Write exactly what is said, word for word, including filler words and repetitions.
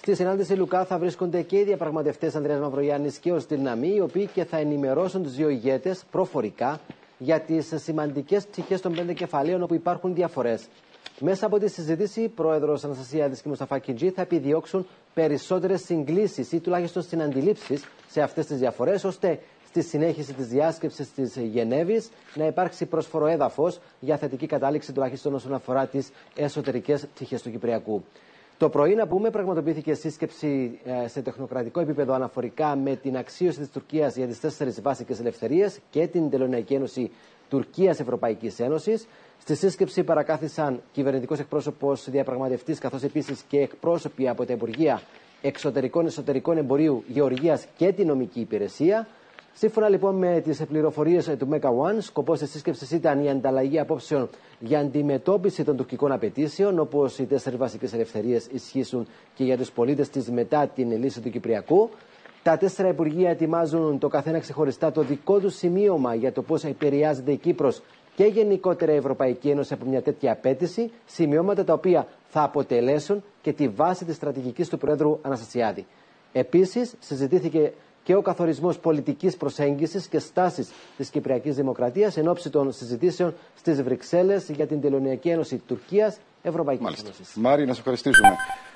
Στη συνάντηση Λουκά θα βρίσκονται και οι διαπραγματευτές Ανδρέας Μαυρογιάννης και ο Στυλναμή, οι οποίοι και θα ενημερώσουν τους δύο ηγέτες προφορικά για τις σημαντικές πτυχές των πέντε κεφαλαίων όπου υπάρχουν διαφορές. Μέσα από τη συζήτηση, η πρόεδρος Αναστασιάδης και Μουσταφά Κιτζή θα επιδιώξουν περισσότερες συγκλήσεις ή τουλάχιστον συναντιλήψεις σε αυτές τις διαφορές, ώστε στη συνέχιση της διάσκεψης της Γενέβης να υπάρξει πρόσφορο έδαφος για θετική κατάληξη, τουλάχιστον όσον αφορά τις εσωτερικές πτυχές του Κυπριακού. Το πρωί, να πούμε, πραγματοποιήθηκε σύσκεψη σε τεχνοκρατικό επίπεδο αναφορικά με την αξίωση της Τουρκίας για τις τέσσερις βασικές ελευθερίες και την Τελωνειακή Ένωση Τουρκίας-Ευρωπαϊκής Ένωσης. Στη σύσκεψη παρακάθισαν κυβερνητικός εκπρόσωπος, διαπραγματευτής, καθώς επίσης και εκπρόσωποι από τα Υπουργεία Εξωτερικών, Εσωτερικών Εμπορίου, Γεωργίας και την Νομική Υπηρεσία. Σύμφωνα λοιπόν με τις πληροφορίες του Μέκα One, σκοπός της σύσκεψης ήταν η ανταλλαγή απόψεων για αντιμετώπιση των τουρκικών απαιτήσεων, όπως οι τέσσερις βασικές ελευθερίες ισχύσουν και για τους πολίτες της μετά την λύση του Κυπριακού. Τα τέσσερα Υπουργεία ετοιμάζουν το καθένα ξεχωριστά το δικό του σημείωμα για το πώς επηρεάζεται η Κύπρος και γενικότερα η Ευρωπαϊκή Ένωση από μια τέτοια απέτηση, σημειώματα τα οποία θα αποτελέσουν και τη βάση της στρατηγικής του Προέδρου Αναστασιάδη. Επίσης, συζητήθηκε και ο καθορισμός πολιτικής προσέγγισης και στάσης της Κυπριακής Δημοκρατίας εν ώψη των συζητήσεων στις Βρυξέλλες για την Τελωνειακή Ένωση Τουρκίας-Ευρωπαϊκής Ένωσης. Μάρη, να σε ευχαριστήσουμε.